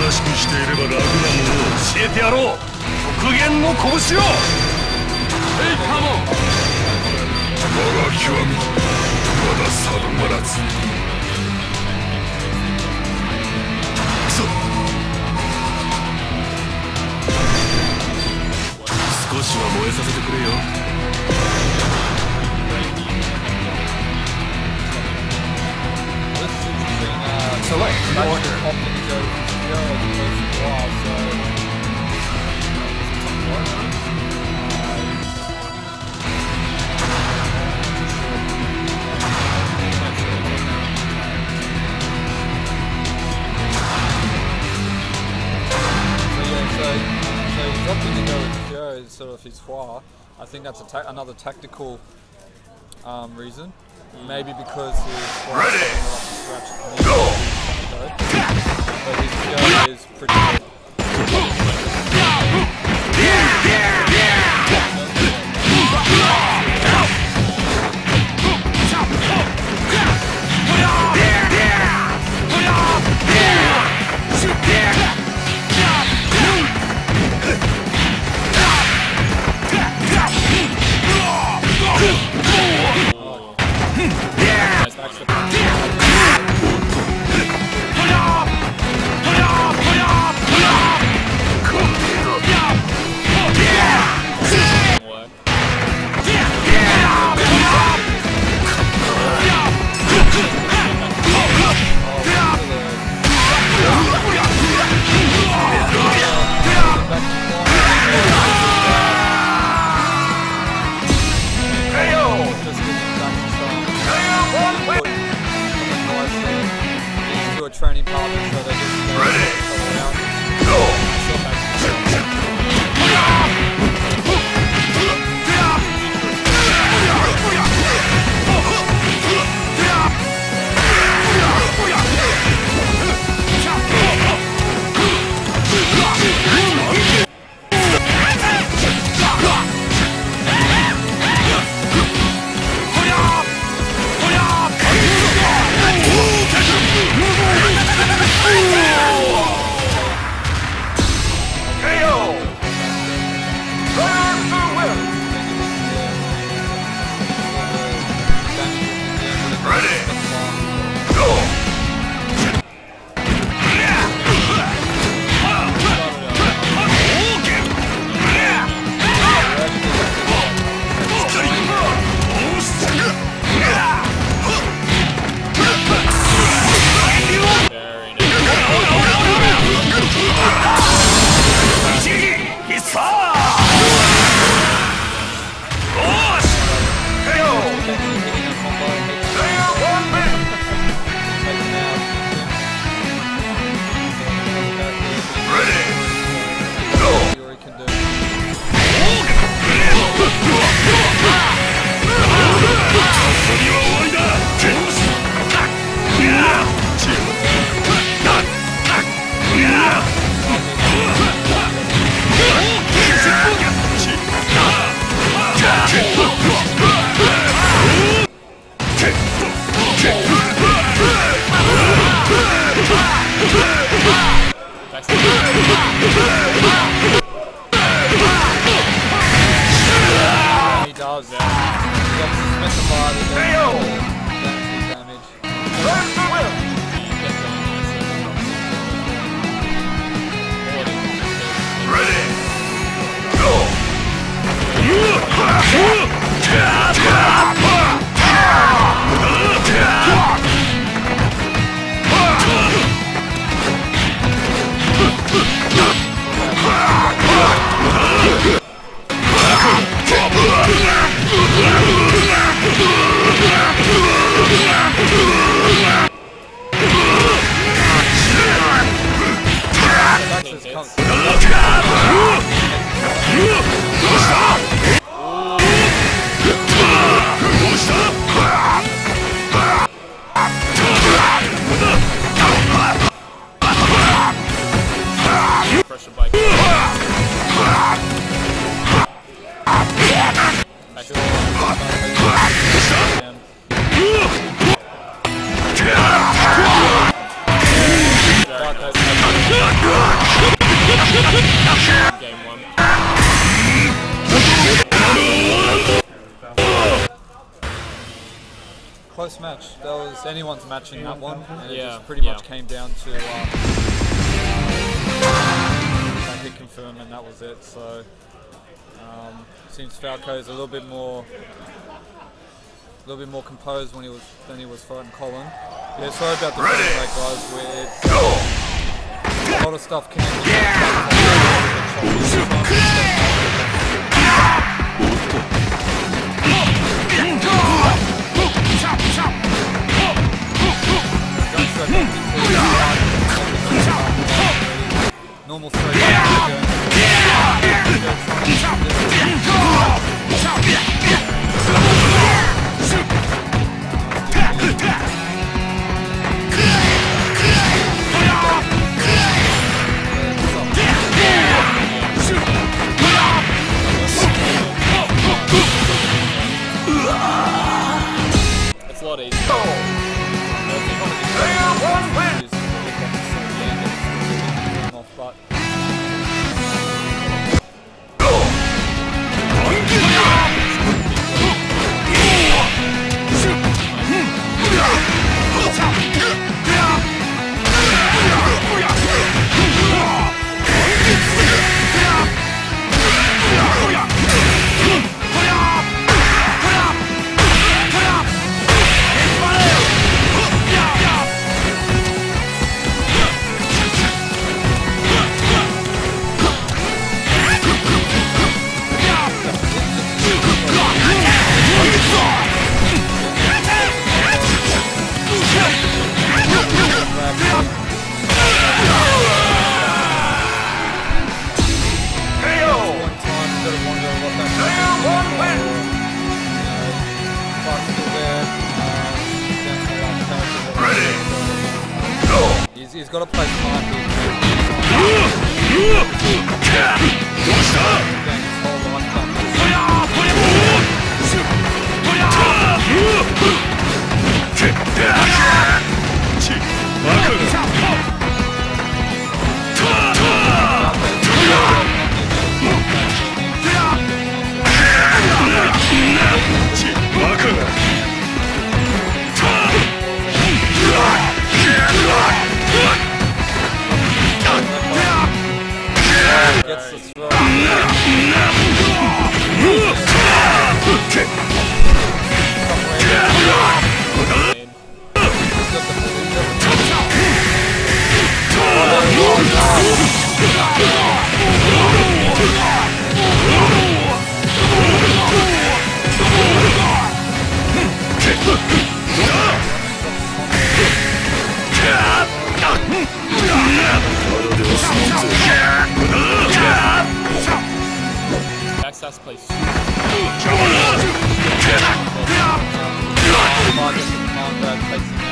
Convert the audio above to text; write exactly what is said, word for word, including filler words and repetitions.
しくしていれば楽なものを教えてやろう。極限の拳を。ヘイカモン。我が極みまだ定まらず。くそ。少しは燃えさせてくれよ。 So like, Baxter opted to go zero as opposed to four, so... So yeah, so, so he's opting to go with zero instead of his four. I think that's a ta another tactical um, reason. Maybe because his ready go, but his Q is pretty good. Training partners, so they just ready. Go. He does. He gets specified in the damage. Ready. Go. Pressure bike. Go. match. That was anyone's match in that one. And it Yeah, just pretty yeah. much came down to uh, uh, hit confirm, and that was it. So um, seems Falco is a little bit more, a little bit more composed when he was than he was fighting Colin. Yeah, sorry about the frame rate, guys. Where it's, a lot of stuff connected. Normal straight. It's a lot easier. But He's, he's got to play smart here. Gets the throw. Baxter plays. Command grab, takes